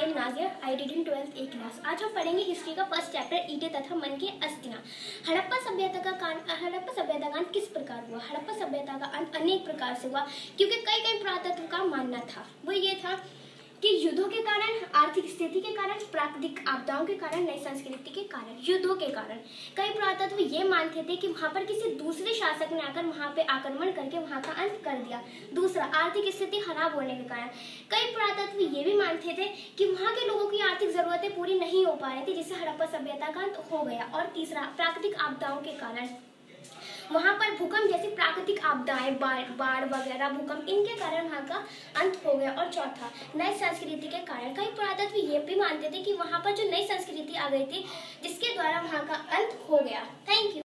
M Nazia. I did in 12th A class. आज हम पढ़ेंगे हिस्ट्री का फर्स्ट चैप्टर ईंटें तथा मन के अस्तियां। हड़प्पा सभ्यता का अंत किस प्रकार हुआ? हड़प्पा सभ्यता का अंत अनेक प्रकार से हुआ, क्योंकि कई पुरातत्व का मानना था वो ये था कि युद्धों के कारण, आर्थिक स्थिति के कारण, प्राकृतिक आपदाओं के कारण, नई संस्कृति के कारण। युद्धों के कारण कई पुरातत्व ये मानते थे कि वहां पर किसी दूसरे शासक ने आकर वहां पे आक्रमण करके वहां का अंत कर दिया। दूसरा, आर्थिक स्थिति खराब होने के कारण कई पुरातत्व ये भी मानते थे कि वहां के लोगों की आर्थिक जरूरतें पूरी नहीं हो पा रही थी, जिससे हड़प्पा सभ्यता का अंत हो गया। और तीसरा, प्राकृतिक आपदाओं के कारण वहां पर भूकंप जैसी प्राकृतिक आपदाएं, बाढ़ वगैरह, भूकंप, इनके कारण वहां का अंत हो गया। और चौथा, नई संस्कृति के कारण कई पुरातत्व ये भी मानते थे कि वहां पर जो नई संस्कृति आ गई थी जिसके द्वारा वहां का अंत हो गया। Thank you.